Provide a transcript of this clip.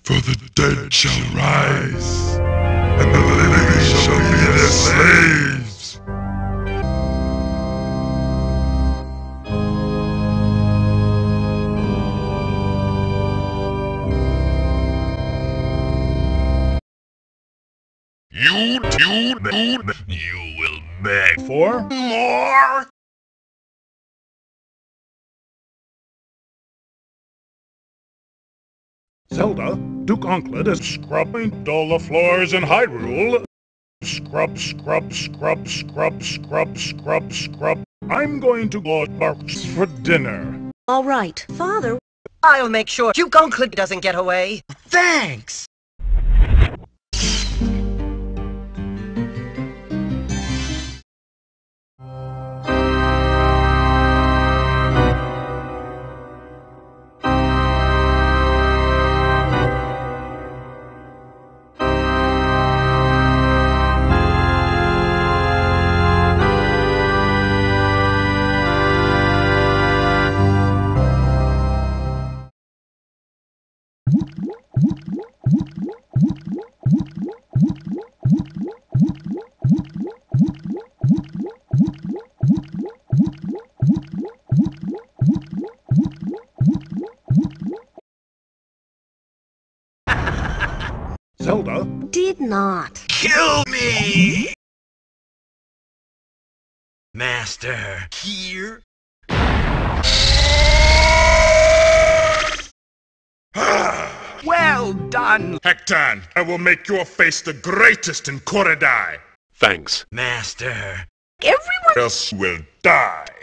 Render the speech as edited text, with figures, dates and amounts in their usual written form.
For the dead shall rise, and the living shall be their slaves. You will beg for more? Zelda, Duke Onkled is scrubbing all the floors in Hyrule. Scrub, scrub, scrub, scrub, scrub, scrub, scrub. I'm going to go barks for dinner. All right, Father. I'll make sure Duke Onkled doesn't get away. Thanks! Zelda? Did not. Kill me! Master, here? Well done! Hectan, I will make your face the greatest in Korodai. Thanks. Master. Everyone Else will die.